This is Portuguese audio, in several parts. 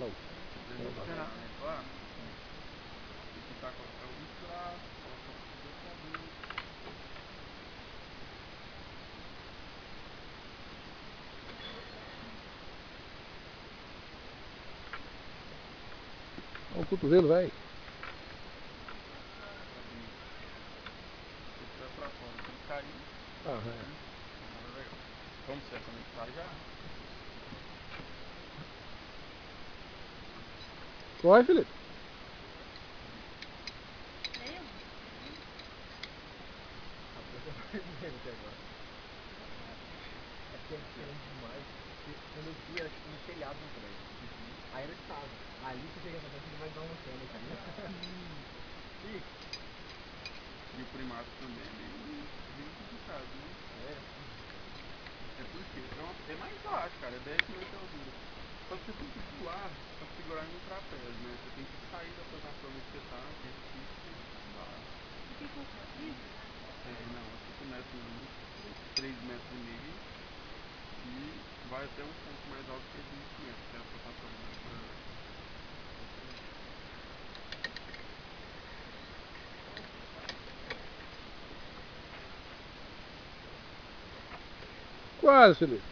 Falou. Esperar, né? Claro. Tem que estar com o misturar, colocar o processador. Olha o cotovelo, velho. Se estiver pra fora, se ele cair, Aham. nada legal. Vamos se conectar já? Vai, Felipe. É porque é diferente demais. Quando eu fui, era tipo no telhado do prédio. Aí era de casa. Ali você chega na frente, ele vai dar uma cama aqui. E o primato também é bem complicado, né? É porque é mais baixo, cara, é 10 metros de altura. Só que você tem que pular pra segurar em um trapézio, né? Você tem que sair da plataforma que você tá, que é difícil, e pular. Não, é 5 metros não, 3 metros e meio. E vai até um ponto mais alto que é 20 metros, que é a plataforma mais maior. Quase, Felipe.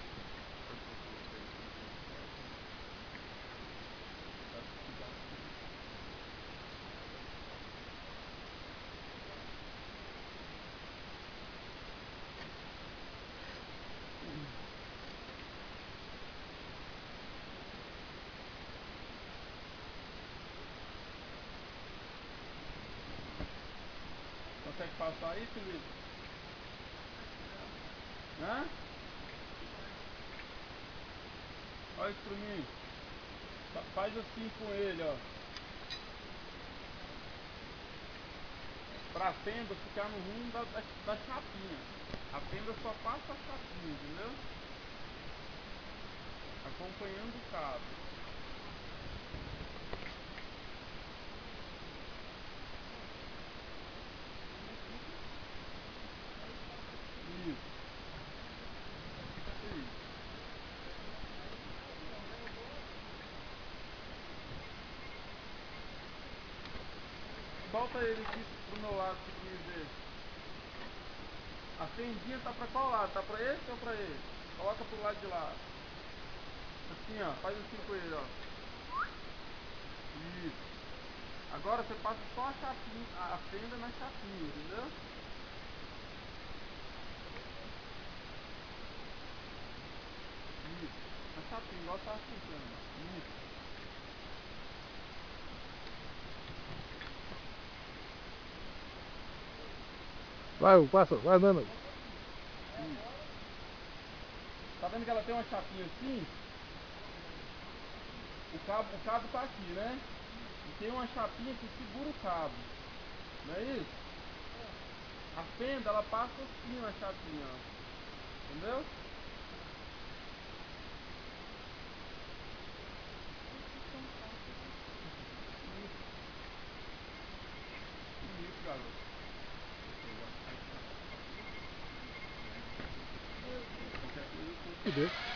Consegue passar aí, Felipe? Hã? Olha isso pra mim. Faz assim com ele, ó. Pra fenda ficar no rumo da chapinha. A fenda só passa a chapinha, entendeu? Acompanhando o cabo. Isso. Solta ele aqui pro meu lado, se me ver. A fendinha tá pra qual lado? Tá pra esse ou pra esse? Coloca pro lado de lá. Assim, ó. Faz assim com ele, ó. Isso. Agora você passa só a chapinha, a fenda na chapinha, entendeu? Isso. Na chapinha, igual tá explicando. Isso. Vai, passa, vai andando. Isso. Tá vendo que ela tem uma chapinha assim? O cabo tá aqui, né? E tem uma chapinha que segura o cabo. Não é isso? A fenda, ela passa assim na chapinha, ó. Entendeu? Isso, garoto. Qualquer coisa eu tô... Fudeu.